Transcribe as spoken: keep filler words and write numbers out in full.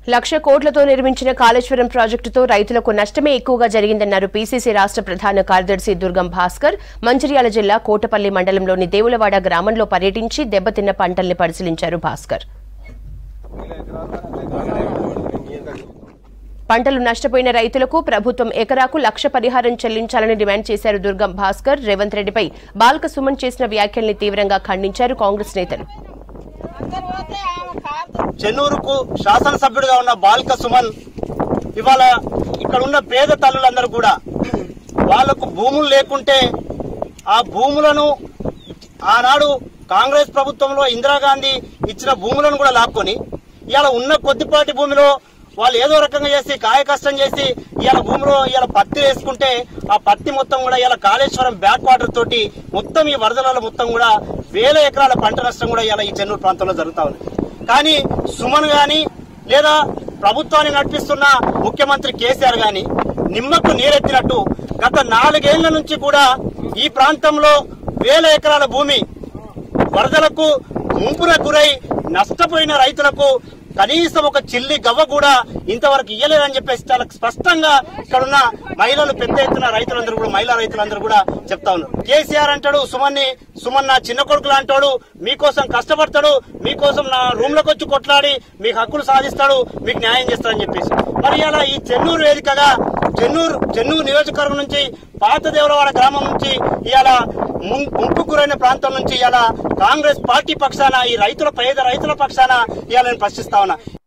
లక్ష కోట్లతో నిర్మించిన కాళేశ్వరం ప్రాజెక్టుతో రైతులకు నష్టమే ఎక్కువగా జరిగిందన్నారు పీసీసీ రాష్ట్ర ప్రధాన కార్యదర్శి దుర్గం భాస్కర్. మంచిర్యాల జిల్లా కోటపల్లి మండలంలోని దేవులవాడ గ్రామంలో పర్యటించి దెబ్బతిన్న పంటల్ని పరిశీలించారు భాస్కర్. పంటలు నష్టపోయిన రైతులకు ప్రభుత్వం ఎకరాకు లక్ష పరిహారం చెల్లించాలని డిమాండ్ చేశారు దుర్గం భాస్కర్. రేవంత్ రెడ్డిపై బాల్క సుమన్ చేసిన వ్యాఖ్యల్ని తీవ్రంగా ఖండించారు కాంగ్రెస్ నేతలు. చెన్నూరుకు శాసనసభ్యుడిగా ఉన్న బాల్క సుమన్ ఇవాళ ఇక్కడ ఉన్న పేద తల్లులందరూ కూడా వాళ్లకు భూములు లేకుంటే ఆ భూములను ఆనాడు కాంగ్రెస్ ప్రభుత్వంలో ఇందిరాగాంధీ ఇచ్చిన భూములను కూడా లాక్కొని ఇవాళ ఉన్న కొద్దిపాటి భూమిలో వాళ్ళు ఏదో రకంగా చేసి కాయ కష్టం చేసి ఇవాళ భూమిలో ఇవాళ పత్తి వేసుకుంటే ఆ పత్తి మొత్తం కూడా ఇవాళ కాళేశ్వరం బ్యాక్ వాటర్ తోటి మొత్తం ఈ వరదల మొత్తం కూడా వేల ఎకరాల పంట నష్టం కూడా ఇవాళ ఈ చెన్నూరు ప్రాంతంలో జరుగుతా ఉంది. కానీ సుమన్ గాని లేదా ప్రభుత్వాన్ని నడిపిస్తున్న ముఖ్యమంత్రి కేసీఆర్ గాని నిమ్మకు నీరెత్తినట్టు గత నాలుగేళ్ల నుంచి కూడా ఈ ప్రాంతంలో వేల ఎకరాల భూమి వరదలకు ముంపున గురై నష్టపోయిన రైతులకు కనీసం ఒక చిల్లి గవ్వ కూడా ఇంతవరకు ఇయ్యలేదని చెప్పేసి చాలా స్పష్టంగా ఇక్కడున్న మహిళలు పెద్ద ఎత్తున రైతులందరూ కూడా మహిళా రైతులందరూ కూడా చెప్తా ఉన్నారు. కేసీఆర్ అంటాడు సుమన్ని, సుమన్ నా చిన్న కొడుకులు అంటాడు, మీకోసం కష్టపడతాడు, మీకోసం నా రూమ్ లోకి వచ్చి కొట్లాడి మీకు హక్కులు సాధిస్తాడు, మీకు న్యాయం చేస్తాడని చెప్పేసి మరి ఇలా ఈ చెన్నూరు వేదికగా చెన్నూరు చెన్నూరు నియోజకవర్గం నుంచి పాత దేవరవాడ గ్రామం నుంచి ఇవాళ ముంపు గురైన ప్రాంతం నుంచి ఇవాళ కాంగ్రెస్ పార్టీ పక్షాన ఈ రైతుల పేద రైతుల పక్షాన ఇవాళ నేను ప్రశ్నిస్తా ఉన్నా.